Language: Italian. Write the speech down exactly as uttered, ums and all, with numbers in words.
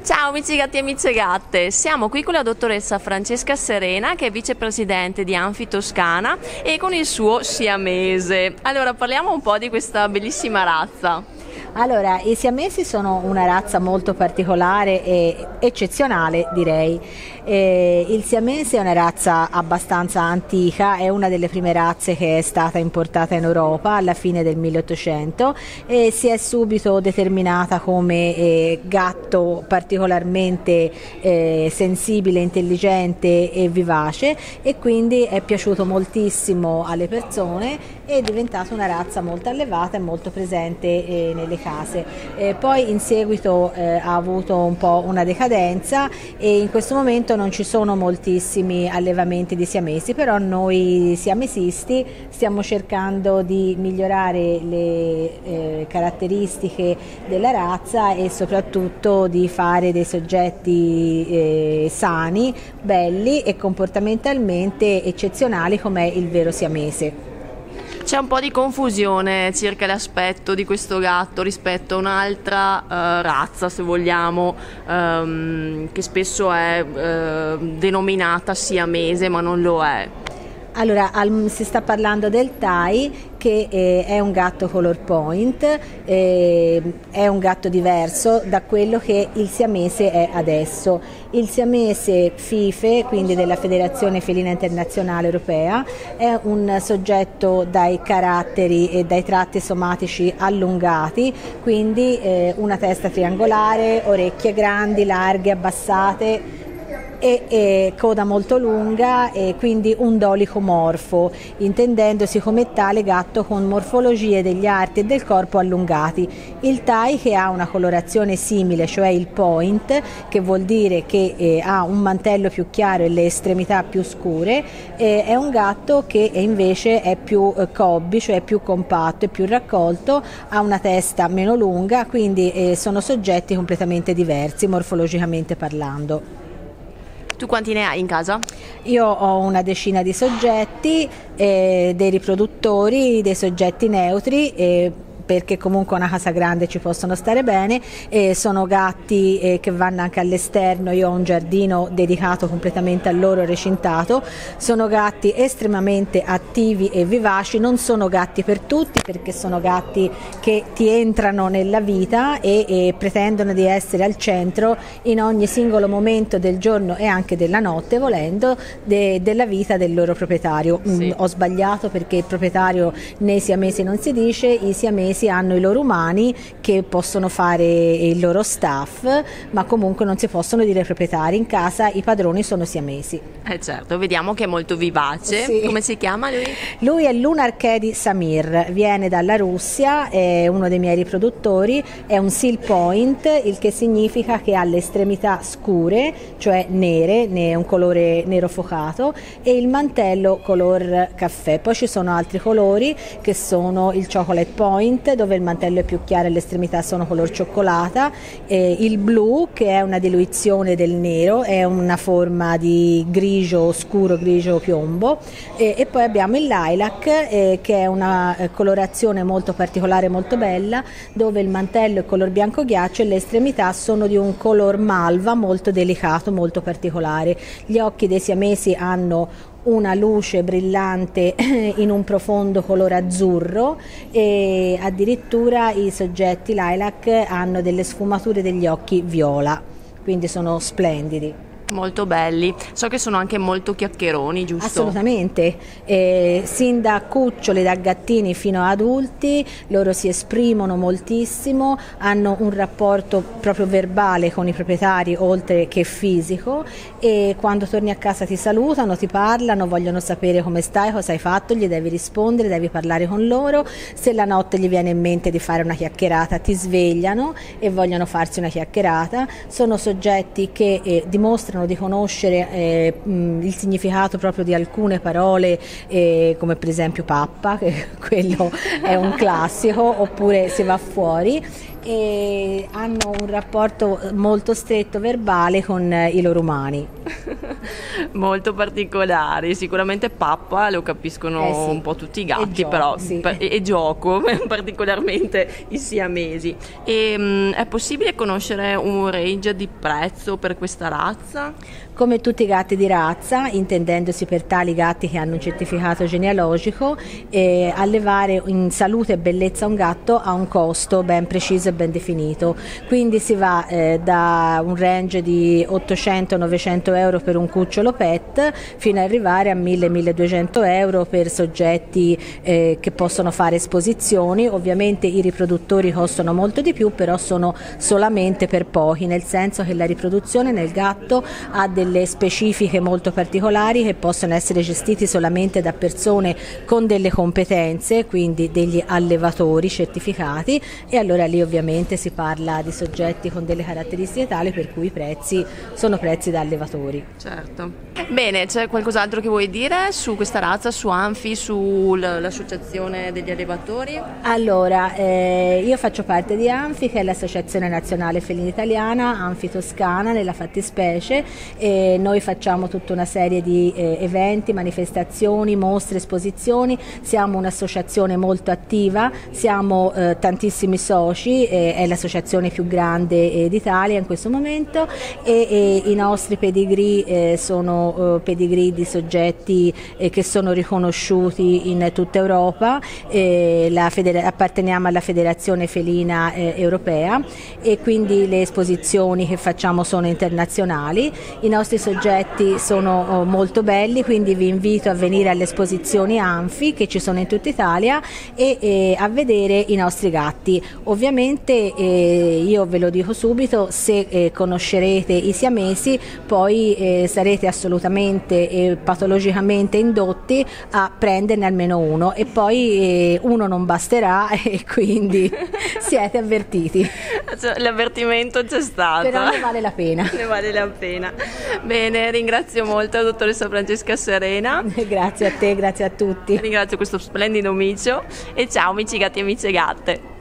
Ciao amici gatti e amiche gatte, siamo qui con la dottoressa Francesca Serena che è vicepresidente di Anfi Toscana e con il suo siamese. Allora parliamo un po' di questa bellissima razza. Allora, i siamesi sono una razza molto particolare e eccezionale, direi. Eh, il siamese è una razza abbastanza antica, è una delle prime razze che è stata importata in Europa alla fine del milleottocento e si è subito determinata come eh, gatto particolarmente eh, sensibile, intelligente e vivace, e quindi è piaciuto moltissimo alle persone e è diventata una razza molto allevata e molto presente eh, nelle case. Eh, poi in seguito eh, ha avuto un po' una decadenza e in questo momento non ci sono moltissimi allevamenti di siamesi, però noi siamesisti stiamo cercando di migliorare le eh, caratteristiche della razza e soprattutto di fare dei soggetti eh, sani, belli e comportamentalmente eccezionali come il vero siamese. C'è un po' di confusione circa l'aspetto di questo gatto rispetto a un'altra uh, razza, se vogliamo, um, che spesso è uh, denominata siamese ma non lo è. Allora, al, si sta parlando del Thai, che eh, è un gatto color point, eh, è un gatto diverso da quello che il siamese è adesso. Il siamese FIFE, quindi della Federazione Felina Internazionale Europea, è un soggetto dai caratteri e dai tratti somatici allungati, quindi eh, una testa triangolare, orecchie grandi, larghe, abbassate, E, e coda molto lunga e quindi un dolicomorfo, intendendosi come tale gatto con morfologie degli arti e del corpo allungati. Il Thai, che ha una colorazione simile, cioè il point, che vuol dire che eh, ha un mantello più chiaro e le estremità più scure, eh, è un gatto che invece è più eh, cobby, cioè più compatto e più raccolto, ha una testa meno lunga, quindi eh, sono soggetti completamente diversi morfologicamente parlando. Tu quanti ne hai in casa? Io ho una decina di soggetti, eh, dei riproduttori, dei soggetti neutri, eh, perché comunque una casa grande ci possono stare bene, e sono gatti eh, che vanno anche all'esterno. Io ho un giardino dedicato completamente a loro, recintato. Sono gatti estremamente attivi e vivaci, non sono gatti per tutti perché sono gatti che ti entrano nella vita e, e pretendono di essere al centro in ogni singolo momento del giorno e anche della notte, volendo, de, della vita del loro proprietario. Sì. Mm, ho sbagliato, perché il proprietario nei siamesi non si dice, i siamesi hanno i loro umani che possono fare il loro staff, ma comunque non si possono dire proprietari. In casa i padroni sono siamesi. Eh certo, vediamo che è molto vivace. Sì. Come si chiama lui? Lui è Lunar Kedi Samir, viene dalla Russia, è uno dei miei riproduttori, è un seal point, il che significa che ha le estremità scure, cioè nere, ne un colore nero focato, e il mantello color caffè. Poi ci sono altri colori che sono il chocolate point, dove il mantello è più chiaro e le estremità sono color cioccolata, eh, il blu, che è una diluizione del nero, è una forma di grigio scuro, grigio piombo, eh, e poi abbiamo il lilac, eh, che è una eh, colorazione molto particolare, molto bella, dove il mantello è color bianco ghiaccio e le estremità sono di un color malva molto delicato, molto particolare. Gli occhi dei siamesi hanno una luce brillante in un profondo colore azzurro e addirittura i soggetti lilac hanno delle sfumature degli occhi viola, quindi sono splendidi. Molto belli, so che sono anche molto chiacchieroni, giusto? Assolutamente, eh, sin da cuccioli, da gattini fino a adulti, loro si esprimono moltissimo, hanno un rapporto proprio verbale con i proprietari oltre che fisico, e quando torni a casa ti salutano, ti parlano, vogliono sapere come stai, cosa hai fatto, gli devi rispondere, devi parlare con loro. Se la notte gli viene in mente di fare una chiacchierata ti svegliano e vogliono farsi una chiacchierata. Sono soggetti che eh, dimostrano permettono di conoscere eh, mh, il significato proprio di alcune parole, eh, come per esempio pappa, che quello è un classico, oppure si va fuori, e hanno un rapporto molto stretto verbale con i loro umani. Molto particolari, sicuramente pappa lo capiscono Eh sì. un po' tutti i gatti, E gioco, però sì. per- e, e gioco particolarmente i siamesi. E, mh, è possibile conoscere un range di prezzo per questa razza? Come tutti i gatti di razza, intendendosi per tali gatti che hanno un certificato genealogico, eh, allevare in salute e bellezza un gatto ha un costo ben preciso e ben definito. Quindi si va eh, da un range di ottocento novecento euro per un cucciolo pet fino ad arrivare a mille milleduecento euro per soggetti eh, che possono fare esposizioni. Ovviamente i riproduttori costano molto di più, però sono solamente per pochi, nel senso che la riproduzione nel gatto ha delle specifiche molto particolari che possono essere gestiti solamente da persone con delle competenze, quindi degli allevatori certificati, e allora lì ovviamente si parla di soggetti con delle caratteristiche tali per cui i prezzi sono prezzi da allevatori. Certo. Bene, c'è qualcos'altro che vuoi dire su questa razza, su Anfi, sull'associazione degli allevatori? Allora, eh, io faccio parte di Anfi, che è l'Associazione Nazionale Felina Italiana, Anfi Toscana nella fattispecie, e noi facciamo tutta una serie di eh, eventi, manifestazioni, mostre, esposizioni. Siamo un'associazione molto attiva, siamo eh, tantissimi soci, eh, è l'associazione più grande eh, d'Italia in questo momento, e, e i nostri pedigree eh, sono eh, pedigree di soggetti eh, che sono riconosciuti in tutta Europa. Eh, la federa- apparteniamo alla Federazione Felina eh, Europea, e quindi le esposizioni che facciamo sono internazionali. I nostri soggetti sono oh, molto belli, quindi vi invito a venire alle esposizioni Anfi che ci sono in tutta Italia e, e a vedere i nostri gatti. Ovviamente eh, io ve lo dico subito, se eh, conoscerete i siamesi poi eh, sarete assolutamente e patologicamente indotti a prenderne almeno uno, e poi eh, uno non basterà e quindi siete avvertiti. Cioè, l'avvertimento c'è stato. Però ne vale la pena. Ne vale la pena. Bene, ringrazio molto la dottoressa Francesca Serena. Grazie a te, grazie a tutti. Ringrazio questo splendido micio e ciao amici gatti e amici e gatte.